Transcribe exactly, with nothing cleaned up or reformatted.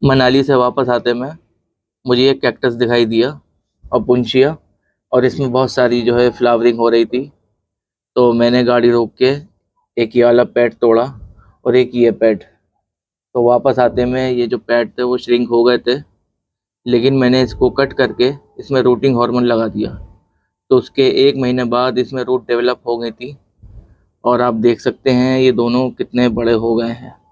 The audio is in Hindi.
मनाली से वापस आते में मुझे एक कैक्टस दिखाई दिया और पुंचिया, और इसमें बहुत सारी जो है फ्लावरिंग हो रही थी। तो मैंने गाड़ी रोक के एक ये वाला पेड़ तोड़ा और एक ये पेड़। तो वापस आते में ये जो पेड़ थे वो श्रिंक हो गए थे, लेकिन मैंने इसको कट करके इसमें रूटिंग हार्मोन लगा दिया। तो उसके एक महीने बाद इसमें रूट डेवलप हो गई थी, और आप देख सकते हैं ये दोनों कितने बड़े हो गए हैं।